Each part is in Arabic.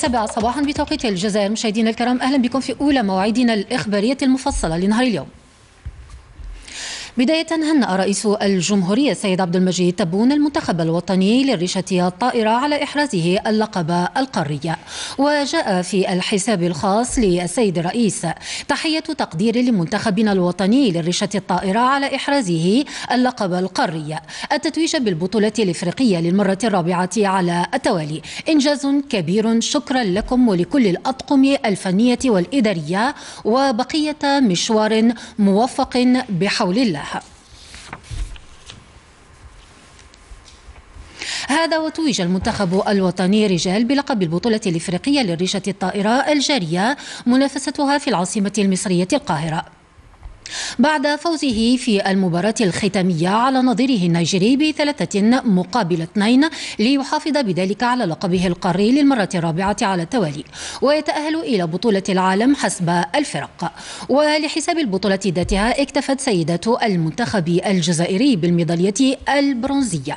7 صباحا بتوقيت الجزائر. مشاهدينا الكرام، أهلا بكم في أولى مواعيدنا الإخبارية المفصلة لنهار اليوم. بداية، هنأ رئيس الجمهورية السيد عبد المجيد تبون المنتخب الوطني للريشة الطائرة على إحرازه اللقب القاري. وجاء في الحساب الخاص للسيد الرئيس تحية تقدير لمنتخبنا الوطني للريشة الطائرة على إحرازه اللقب القاري التتويج بالبطولة الإفريقية للمرة الرابعة على التوالي. إنجاز كبير، شكرا لكم ولكل الأطقم الفنية والإدارية، وبقية مشوار موفق بحول الله. هذا وتوج المنتخب الوطني رجال بلقب البطولة الإفريقية للريشة الطائرة الجارية منافستها في العاصمة المصرية القاهرة بعد فوزه في المباراة الختامية على نظيره النيجيري ب3-2 ليحافظ بذلك على لقبه القاري للمرة الرابعة على التوالي ويتأهل إلى بطولة العالم حسب الفرق. ولحساب البطولة ذاتها اكتفت سيدة المنتخب الجزائري بالميدالية البرونزية.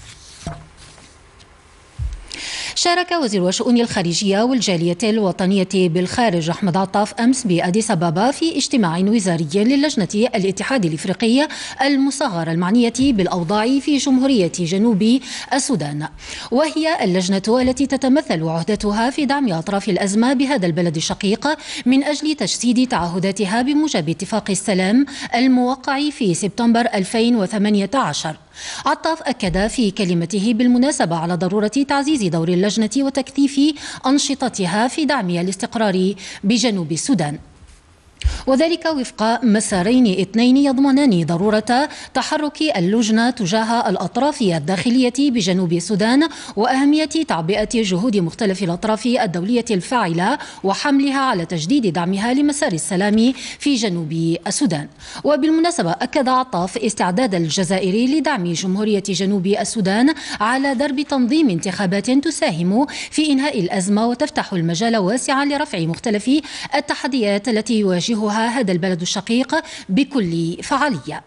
شارك وزير الشؤون الخارجية والجالية الوطنية بالخارج أحمد عطاف أمس بأديس أبابا في اجتماع وزاري للجنة الاتحاد الإفريقي المصغر المعنية بالأوضاع في جمهورية جنوب السودان، وهي اللجنة التي تتمثل عهدتها في دعم أطراف الأزمة بهذا البلد الشقيق من أجل تجسيد تعهداتها بموجب اتفاق السلام الموقع في سبتمبر 2018. عطاف أكد في كلمته بالمناسبة على ضرورة تعزيز دور اللجنة وتكثيف أنشطتها في دعم الاستقرار بجنوب السودان، وذلك وفق مسارين اثنين يضمنان ضرورة تحرك اللجنة تجاه الأطراف الداخلية بجنوب السودان وأهمية تعبئة جهود مختلف الأطراف الدولية الفاعلة وحملها على تجديد دعمها لمسار السلام في جنوب السودان. وبالمناسبة أكد عطاف استعداد الجزائر لدعم جمهورية جنوب السودان على درب تنظيم انتخابات تساهم في إنهاء الأزمة وتفتح المجال واسعا لرفع مختلف التحديات التي يواجهها هذا البلد الشقيق بكل فعالية.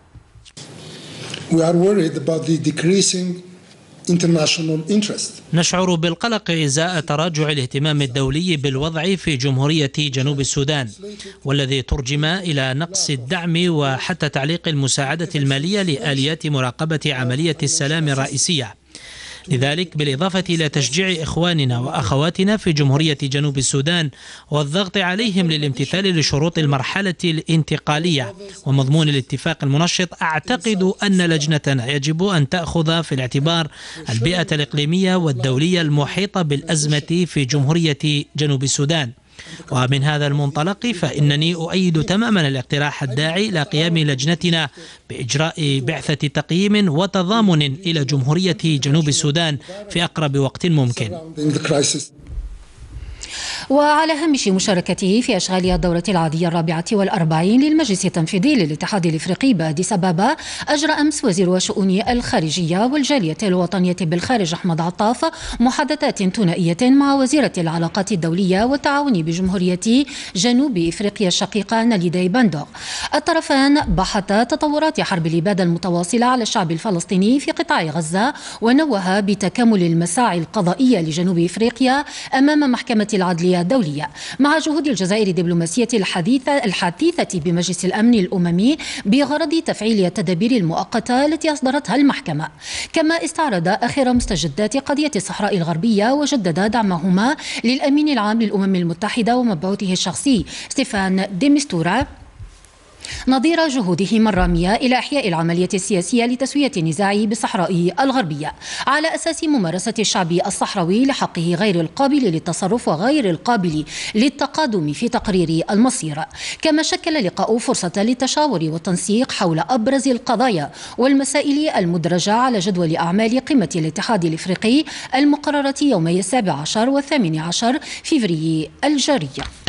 We are worried about the decreasing international interest. نشعر بالقلق إزاء تراجع الاهتمام الدولي بالوضع في جمهورية جنوب السودان، والذي ترجم إلى نقص الدعم وحتى تعليق المساعدة المالية لآليات مراقبة عملية السلام الرئيسية. لذلك بالإضافة إلى تشجيع إخواننا وأخواتنا في جمهورية جنوب السودان والضغط عليهم للامتثال لشروط المرحلة الانتقالية ومضمون الاتفاق المنشط، أعتقد أن لجنتنا يجب أن تأخذ في الاعتبار البيئة الإقليمية والدولية المحيطة بالأزمة في جمهورية جنوب السودان. ومن هذا المنطلق فإنني أؤيد تماما الاقتراح الداعي إلى قيام لجنتنا بإجراء بعثة تقييم وتضامن إلى جمهورية جنوب السودان في أقرب وقت ممكن. وعلى هامش مشاركته في أشغال الدورة العادية 44 للمجلس التنفيذي للاتحاد الإفريقي بأديس أبابا، أجرى أمس وزير الشؤون الخارجية والجالية الوطنية بالخارج أحمد عطاف محادثات ثنائية مع وزيرة العلاقات الدولية والتعاون بجمهورية جنوب إفريقيا الشقيقة ناليداي باندوغ. الطرفان بحثا تطورات حرب الإبادة المتواصلة على الشعب الفلسطيني في قطاع غزة، ونوه بتكامل المساعي القضائية لجنوب إفريقيا أمام محكمة العدل الدولية، مع جهود الجزائر الدبلوماسية الحثيثة بمجلس الأمن الأممي بغرض تفعيل التدابير المؤقتة التي أصدرتها المحكمة. كما استعرض آخر مستجدات قضية الصحراء الغربية وجدد دعمهما للأمين العام للأمم المتحدة ومبعوثه الشخصي ستيفان دي مستورا نظير جهودهم الرامية إلى إحياء العملية السياسية لتسوية النزاع بالصحراء الغربية على أساس ممارسة الشعب الصحراوي لحقه غير القابل للتصرف وغير القابل للتقادم في تقرير المصير. كما شكل لقاء فرصة للتشاور والتنسيق حول أبرز القضايا والمسائل المدرجة على جدول أعمال قمة الاتحاد الإفريقي المقررة يومي 17 و18 فبراير الجاري.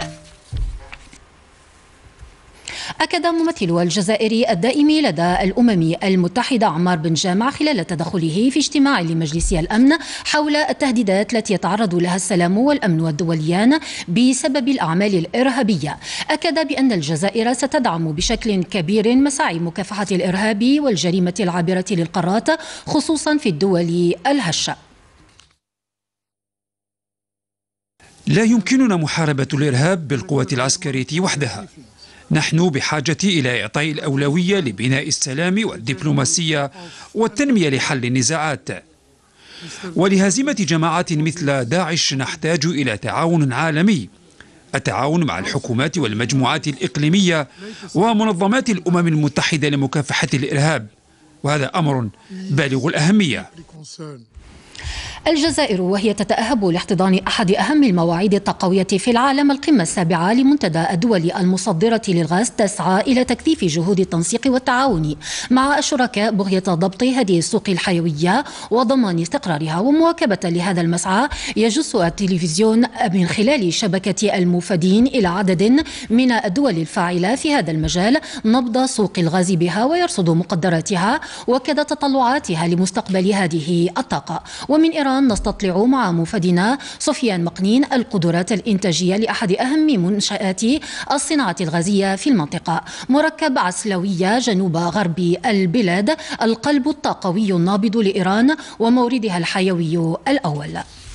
أكد ممثل الجزائر الدائم لدى الأمم المتحدة عمار بن جامع خلال تدخله في اجتماع لمجلس الأمن حول التهديدات التي يتعرض لها السلام والأمن الدوليان بسبب الأعمال الإرهابية، أكد بأن الجزائر ستدعم بشكل كبير مساعي مكافحة الإرهاب والجريمة العابرة للقارات خصوصا في الدول الهشة. لا يمكننا محاربة الإرهاب بالقوة العسكرية وحدها. نحن بحاجة إلى إعطاء الأولوية لبناء السلام والدبلوماسية والتنمية لحل النزاعات. ولهزيمة جماعات مثل داعش نحتاج إلى تعاون عالمي، التعاون مع الحكومات والمجموعات الإقليمية ومنظمات الأمم المتحدة لمكافحة الإرهاب، وهذا أمر بالغ الأهمية. الجزائر وهي تتأهب لاحتضان أحد أهم المواعيد الطاقوية في العالم، القمة السابعة لمنتدى الدول المصدرة للغاز، تسعى إلى تكثيف جهود التنسيق والتعاون مع الشركاء بغية ضبط هذه السوق الحيوية وضمان استقرارها. ومواكبة لهذا المسعى يجس التلفزيون من خلال شبكة الموفدين إلى عدد من الدول الفاعلة في هذا المجال نبض سوق الغاز بها، ويرصد مقدراتها وكذا تطلعاتها لمستقبل هذه الطاقة. ومن إيران نستطلع مع موفدنا سفيان مقنين القدرات الإنتاجية لأحد أهم منشآت الصناعة الغازية في المنطقة، مركب عسلوية جنوب غرب البلاد، القلب الطاقوي النابض لإيران وموردها الحيوي الأول.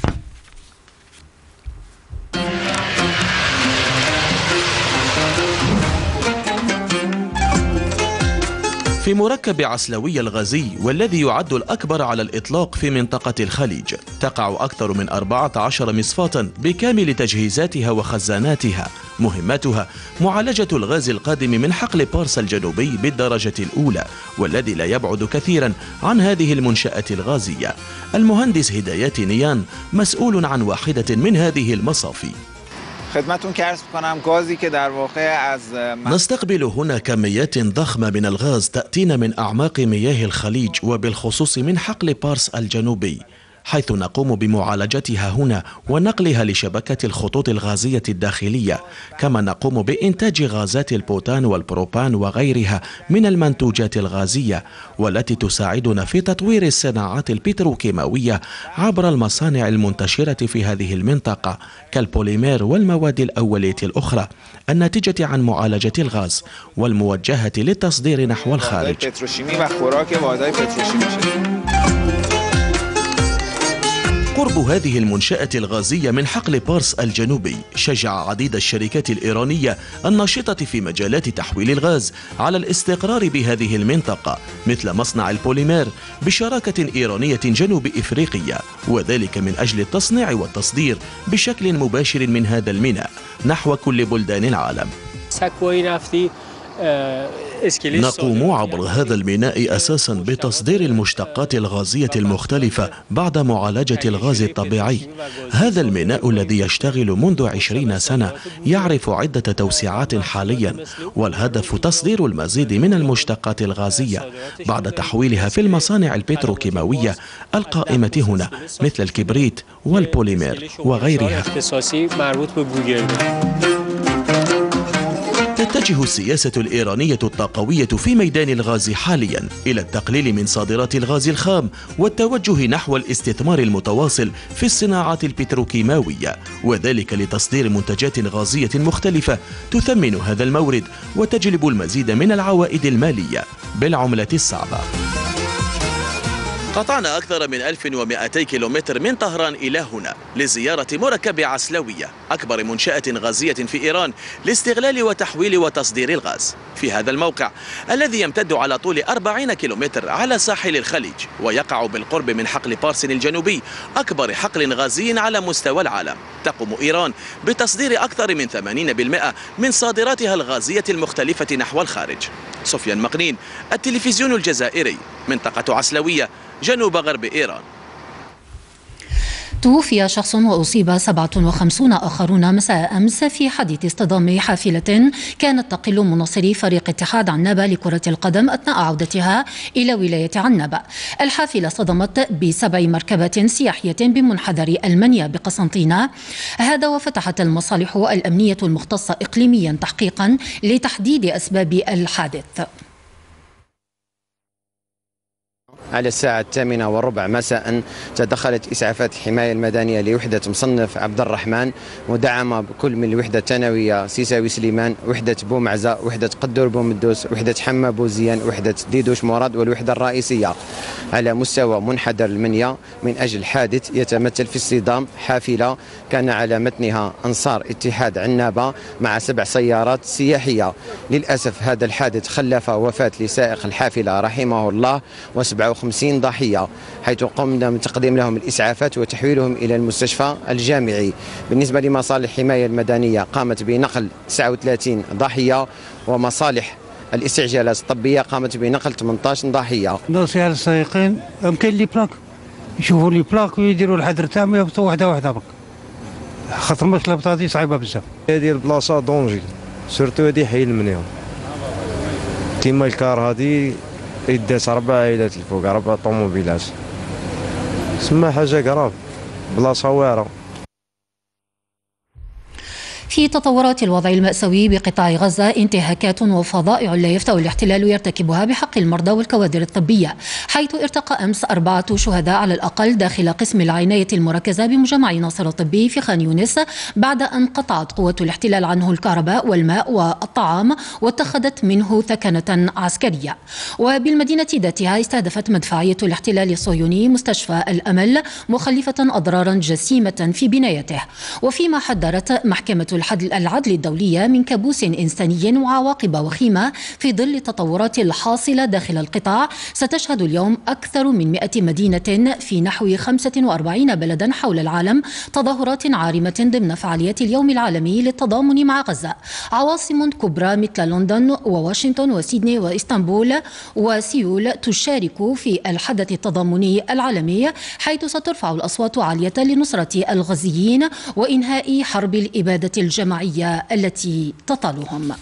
في مركب عسلوي الغازي والذي يعد الأكبر على الإطلاق في منطقة الخليج، تقع أكثر من 14 مصفاة بكامل تجهيزاتها وخزاناتها. مهمتها معالجة الغاز القادم من حقل بارس الجنوبي بالدرجة الأولى، والذي لا يبعد كثيرا عن هذه المنشأة الغازية. المهندس هدايات نيان مسؤول عن واحدة من هذه المصافي. نستقبل هنا كميات ضخمة من الغاز تأتينا من أعماق مياه الخليج، وبالخصوص من حقل بارس الجنوبي، حيث نقوم بمعالجتها هنا ونقلها لشبكة الخطوط الغازية الداخلية، كما نقوم بإنتاج غازات البوتان والبروبان وغيرها من المنتوجات الغازية، والتي تساعدنا في تطوير الصناعات البتروكيماوية عبر المصانع المنتشرة في هذه المنطقة كالبوليمير والمواد الأولية الأخرى الناتجة عن معالجة الغاز والموجهة للتصدير نحو الخارج. قرب هذه المنشأة الغازية من حقل بارس الجنوبي شجع عديد الشركات الإيرانية الناشطة في مجالات تحويل الغاز على الاستقرار بهذه المنطقة، مثل مصنع البوليمير بشراكة إيرانية جنوب إفريقية، وذلك من أجل التصنيع والتصدير بشكل مباشر من هذا الميناء نحو كل بلدان العالم. نقوم عبر هذا الميناء أساسا بتصدير المشتقات الغازية المختلفة بعد معالجة الغاز الطبيعي. هذا الميناء الذي يشتغل منذ 20 سنة يعرف عدة توسيعات حاليا، والهدف تصدير المزيد من المشتقات الغازية بعد تحويلها في المصانع البتروكيماوية القائمة هنا مثل الكبريت والبوليمير وغيرها. تتجه السياسة الإيرانية الطاقوية في ميدان الغاز حاليا إلى التقليل من صادرات الغاز الخام والتوجه نحو الاستثمار المتواصل في الصناعات البتروكيماوية، وذلك لتصدير منتجات غازية مختلفة تثمن هذا المورد وتجلب المزيد من العوائد المالية بالعملة الصعبة. قطعنا أكثر من 1200 كيلومتر من طهران إلى هنا لزيارة مركب عسلوية، أكبر منشأة غازية في إيران لاستغلال وتحويل وتصدير الغاز. في هذا الموقع الذي يمتد على طول 40 كيلومتر على ساحل الخليج، ويقع بالقرب من حقل بارس الجنوبي، أكبر حقل غازي على مستوى العالم، تقوم إيران بتصدير أكثر من 80% من صادراتها الغازية المختلفة نحو الخارج. سفيان مقنين، التلفزيون الجزائري، منطقة عسلوية جنوب غرب إيران. توفي شخص وأصيب 57 آخرون مساء أمس في حادث اصطدام حافلة كانت تقل مناصري فريق اتحاد عنابة لكرة القدم أثناء عودتها إلى ولاية عنابة. الحافلة صدمت ب7 مركبات سياحية بمنحدر المنيا بقسنطينة، هذا وفتحت المصالح الأمنية المختصة إقليميا تحقيقا لتحديد أسباب الحادث. على الساعة 8:15 مساء تدخلت إسعافات الحماية المدنية لوحدة مصنف عبد الرحمن، مدعمة بكل من الوحدة الثانوية سيساوي سليمان، وحدة بومعزة، وحدة قدور بومدوس، وحدة حما بوزيان، وحدة ديدوش مراد، والوحدة الرئيسية على مستوى منحدر المنيا من أجل حادث يتمثل في اصطدام حافلة كان على متنها أنصار اتحاد عنابة مع 7 سيارات سياحية. للأسف هذا الحادث خلف وفاة لسائق الحافلة رحمه الله و57 ضحية، حيث قمنا من تقديم لهم الإسعافات وتحويلهم إلى المستشفى الجامعي. بالنسبة لمصالح الحماية المدنية قامت بنقل 39 ضحية، ومصالح الاستعجالات الطبية قامت بنقل 18 ضحية. نوصي على السائقين يمكن لي بلاك يشوفوا لي بلاك ويديروا الحذر تام يهبطوا واحدة برك، خاطر المشكلة هذه صعيبة بزاف. هذه البلاصة دونجي سورتو هذه حي المنيا، كيما الكار هذه يداس 4 عائلات الفوق 4 طوموبيلات، تسمى حاجة كراف، بلاصة واعرة. في تطورات الوضع المأساوي بقطاع غزة، انتهاكات وفظائع لا يفتأ الاحتلال يرتكبها بحق المرضى والكوادر الطبية، حيث ارتقى أمس 4 شهداء على الأقل داخل قسم العناية المركزة بمجمع ناصر الطبي في خان يونس، بعد أن قطعت قوة الاحتلال عنه الكهرباء والماء والطعام واتخذت منه ثكنة عسكرية. وبالمدينة ذاتها استهدفت مدفعية الاحتلال الصهيوني مستشفى الأمل، مخلفة أضرارا جسيمة في بنايته. وفيما حذرت محكمة العدل الدولية من كابوس إنساني وعواقب وخيمة في ظل التطورات الحاصلة داخل القطاع، ستشهد اليوم أكثر من 100 مدينة في نحو 45 بلدا حول العالم تظاهرات عارمة ضمن فعاليات اليوم العالمي للتضامن مع غزة. عواصم كبرى مثل لندن وواشنطن وسيدني وإسطنبول وسيول تشارك في الحدث التضامني العالمي، حيث سترفع الأصوات عالية لنصرة الغزيين وإنهاء حرب الإبادة الجماعية التي تطالهم.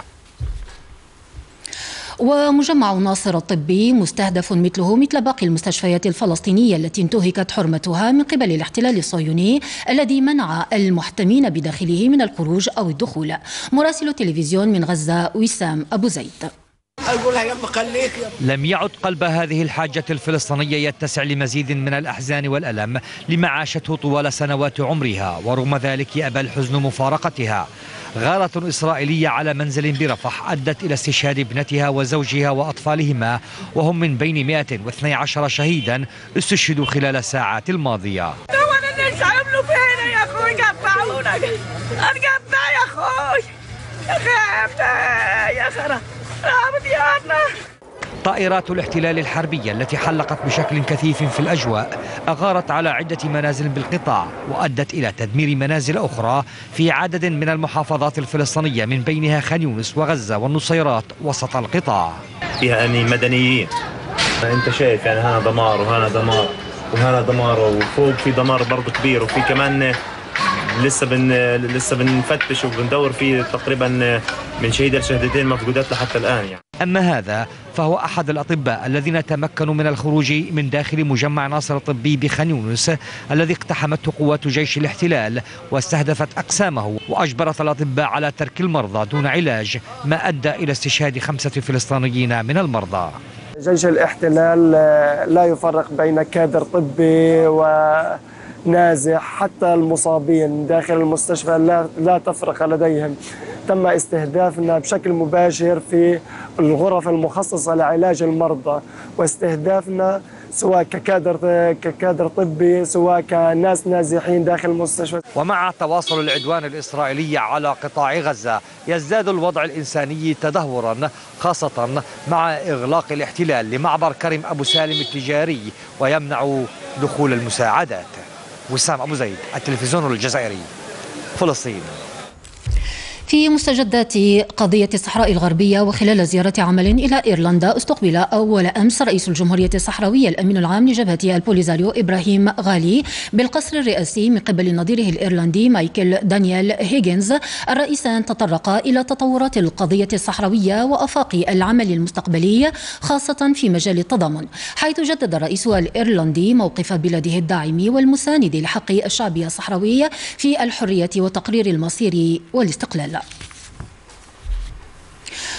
ومجمع ناصر الطبي مستهدف مثل باقي المستشفيات الفلسطينية التي انتهكت حرمتها من قبل الاحتلال الصهيوني الذي منع المحتمين بداخله من الخروج أو الدخول. مراسل تلفزيون من غزة وسام أبو زيد. لم يعد قلب هذه الحاجة الفلسطينية يتسع لمزيد من الأحزان والألم لما عاشته طوال سنوات عمرها، ورغم ذلك يأبى الحزن مفارقتها. غارة إسرائيلية على منزل برفح أدت إلى استشهاد ابنتها وزوجها وأطفالهما، وهم من بين 112 شهيدا استشهدوا خلال الساعات الماضية. ليش عملوا فينا يا أخوي؟ قطعونا، انقطع يا أخوي، يا خرا طائرات الاحتلال الحربية التي حلقت بشكل كثيف في الأجواء أغارت على عدة منازل بالقطاع، وأدت إلى تدمير منازل أخرى في عدد من المحافظات الفلسطينية من بينها خان يونس وغزة والنصيرات وسط القطاع. فيها يعني مدنيين، أنت شايف يعني هنا دمار وهنا دمار وهنا دمار، وفوق في دمار برضه كبير، وفي كمان لسه بنفتش وبندور فيه تقريبا من شهيد لشهدتين مفقودات لحتى الآن يعني. أما هذا فهو أحد الأطباء الذين تمكنوا من الخروج من داخل مجمع ناصر الطبي بخان يونس الذي اقتحمته قوات جيش الاحتلال واستهدفت أقسامه، وأجبرت الأطباء على ترك المرضى دون علاج، ما أدى إلى استشهاد 5 فلسطينيين من المرضى. جيش الاحتلال لا يفرق بين كادر طبي ونازح، حتى المصابين داخل المستشفى لا تفرق لديهم. تم استهدافنا بشكل مباشر في الغرف المخصصة لعلاج المرضى، واستهدافنا سواء ككادر طبي سواء كناس نازحين داخل المستشفى. ومع تواصل العدوان الإسرائيلي على قطاع غزة يزداد الوضع الإنساني تدهورا، خاصة مع إغلاق الاحتلال لمعبر كرم أبو سالم التجاري ويمنع دخول المساعدات. وسام أبو زيد، التلفزيون الجزائري، فلسطين. في مستجدات قضية الصحراء الغربية، وخلال زيارة عمل إلى إيرلندا، استقبل أول أمس رئيس الجمهورية الصحراوية الأمين العام لجبهة البوليزاريو إبراهيم غالي بالقصر الرئاسي من قبل نظيره الإيرلندي مايكل دانيال هيغينز. الرئيسان تطرقا إلى تطورات القضية الصحراوية وآفاق العمل المستقبلي خاصة في مجال التضامن، حيث جدد الرئيس الإيرلندي موقف بلاده الداعم والمساند لحق الشعب الصحراوي في الحرية وتقرير المصير والاستقلال.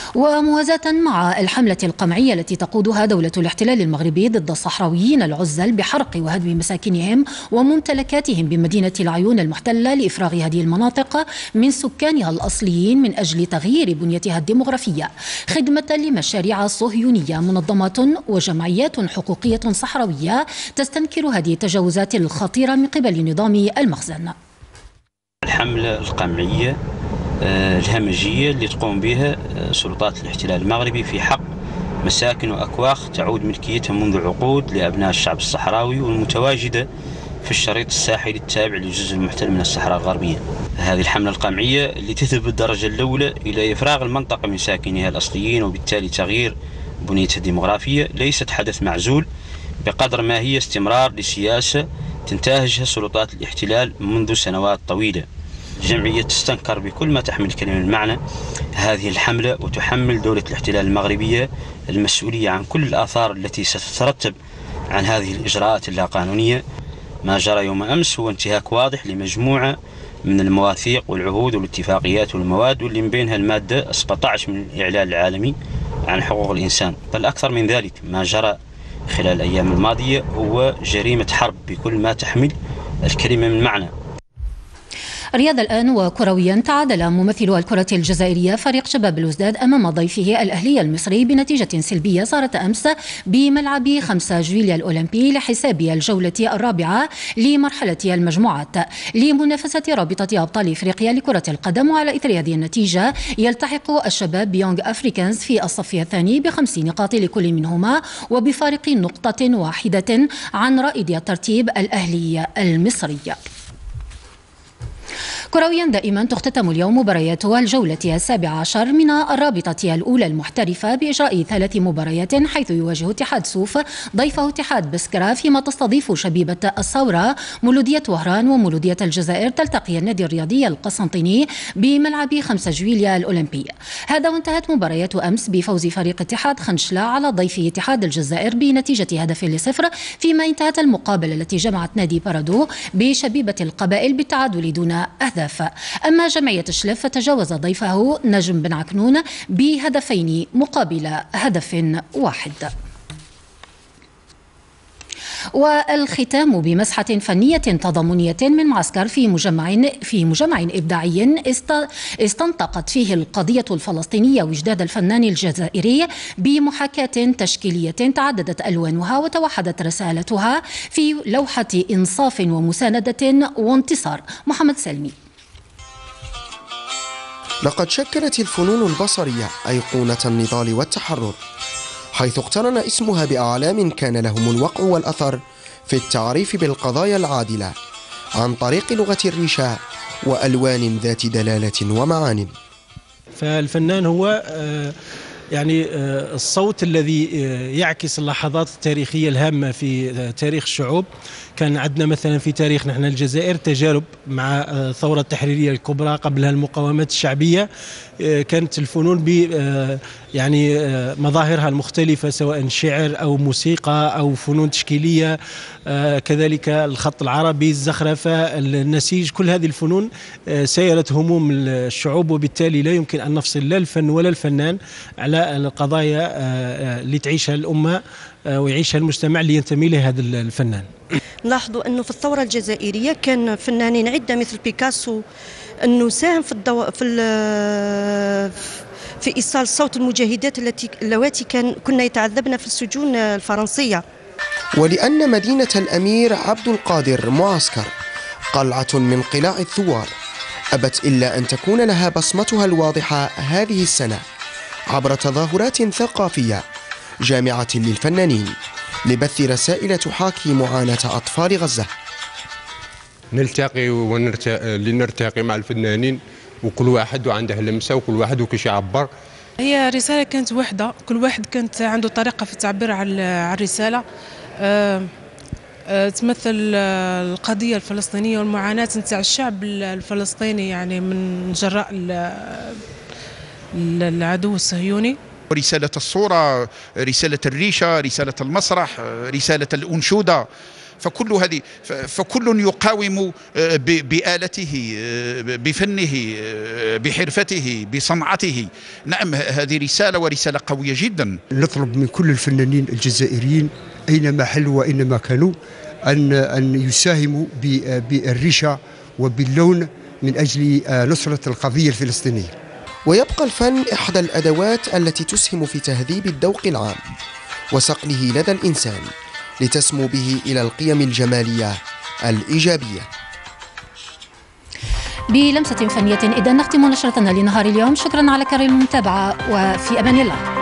وموازاة مع الحملة القمعية التي تقودها دولة الاحتلال المغربي ضد الصحراويين العزل بحرق وهدم مساكنهم وممتلكاتهم بمدينة العيون المحتلة لإفراغ هذه المناطق من سكانها الأصليين من أجل تغيير بنيتها الديمغرافية خدمة لمشاريع صهيونية، منظمات وجمعيات حقوقية صحراوية تستنكر هذه التجاوزات الخطيرة من قبل نظام المخزن. الحملة القمعية الهمجية اللي تقوم بها سلطات الاحتلال المغربي في حق مساكن وأكواخ تعود ملكيتها منذ عقود لأبناء الشعب الصحراوي والمتواجدة في الشريط الساحلي التابع للجزء المحتل من الصحراء الغربية. هذه الحملة القمعية اللي تذهب بالدرجة الأولى إلى إفراغ المنطقة من ساكنها الأصليين وبالتالي تغيير بنيتها الديمغرافية ليست حدث معزول بقدر ما هي استمرار لسياسة تنتهجها سلطات الاحتلال منذ سنوات طويلة. الجمعية تستنكر بكل ما تحمل كلمة المعنى هذه الحملة وتحمل دولة الاحتلال المغربية المسؤولية عن كل الآثار التي ستترتب عن هذه الإجراءات اللاقانونية. ما جرى يوم أمس هو انتهاك واضح لمجموعة من المواثيق والعهود والاتفاقيات والمواد واللي من بينها المادة 17 من الإعلان العالمي عن حقوق الإنسان، بل أكثر من ذلك ما جرى خلال الأيام الماضية هو جريمة حرب بكل ما تحمل الكلمة من معنى. رياض الآن وكرويا. تعادل ممثلو الكرة الجزائرية فريق شباب الوزداد أمام ضيفه الأهلي المصري بنتيجة سلبية صارت أمس بملعب 5 جويليا الأولمبي لحساب الجولة الرابعة لمرحلة المجموعات لمنافسة رابطة أبطال إفريقيا لكرة القدم. وعلى إثر هذه النتيجة يلتحق الشباب بيونغ أفريكانز في الصف الثاني ب5 نقاط لكل منهما وبفارق نقطة واحدة عن رائد الترتيب الأهلي المصري. كرويا دائما تختتم اليوم مباريات الجولة 17 من الرابطة الأولى المحترفة بإجراء 3 مباريات، حيث يواجه اتحاد سوف ضيفه اتحاد بسكرة، فيما تستضيف شبيبة الثورة مولودية وهران، ومولودية الجزائر تلتقي النادي الرياضي القسنطيني بملعب 5 جويليا الأولمبي. هذا وانتهت مباريات أمس بفوز فريق اتحاد خنشلة على ضيف اتحاد الجزائر بنتيجة 1-0، فيما انتهت المقابلة التي جمعت نادي بارادو بشبيبة القبائل بالتعادل دون أهداف. أما جمعية الشلف فتجاوز ضيفه نجم بن عكنون ب2 مقابل 1. والختام بمسحة فنية تضامنية من معسكر في مجمع إبداعي استنطقت فيه القضية الفلسطينية وجداد الفنان الجزائري بمحاكاة تشكيلية تعددت ألوانها وتوحدت رسالتها في لوحة إنصاف ومساندة وانتصار. محمد سلمي. لقد شكلت الفنون البصرية أيقونة النضال والتحرر، حيث اقترن اسمها بأعلام كان لهم الوقع والأثر في التعريف بالقضايا العادلة عن طريق لغة الريشة وألوان ذات دلالة ومعان. فالفنان هو الصوت الذي يعكس اللحظات التاريخية الهامة في تاريخ الشعوب. كان عندنا مثلا في تاريخ نحن الجزائر تجارب مع الثورة التحريرية الكبرى، قبلها المقاومات الشعبية. كانت الفنون مظاهرها المختلفة، سواء شعر أو موسيقى أو فنون تشكيلية، كذلك الخط العربي، الزخرفة، النسيج. كل هذه الفنون سيرت هموم الشعوب، وبالتالي لا يمكن أن نفصل لا الفن ولا الفنان على القضايا اللي تعيشها الأمة ويعيشها المجتمع اللي ينتمي له هذا الفنان. نلاحظوا أنه في الثورة الجزائرية كان فنانين عدة مثل بيكاسو أنه ساهم في إيصال صوت المجاهدات اللواتي كنا يتعذبن في السجون الفرنسية. ولأن مدينة الأمير عبد القادر معسكر قلعة من قلاع الثوار، أبت إلا أن تكون لها بصمتها الواضحة هذه السنة عبر تظاهرات ثقافية جامعة للفنانين لبث رسائل تحاكي معاناة أطفال غزة. نلتقي لنرتقي مع الفنانين، وكل واحد عنده لمسة وكل واحد وكيش يعبر. هي رسالة كانت وحدة، كل واحد كانت عنده طريقة في التعبير على الرسالة. تمثل القضية الفلسطينية والمعاناة نتاع الشعب الفلسطيني من جراء العدو الصهيوني. رسالة الصورة، رسالة الريشة، رسالة المسرح، رسالة الأنشودة، فكل يقاوم بآلته، بفنه، بحرفته، بصنعته. نعم، هذه رسالة ورسالة قوية جدا. نطلب من كل الفنانين الجزائريين أينما حلوا وأينما كانوا أن يساهموا بالريشة وباللون من أجل نصرة القضية الفلسطينية. ويبقى الفن إحدى الأدوات التي تسهم في تهذيب الذوق العام وصقله لدى الإنسان لتسمو به إلى القيم الجمالية الإيجابية. بلمسة فنية إذا نختم نشرتنا لنهار اليوم. شكرا على كرم المتابعة وفي أمان الله.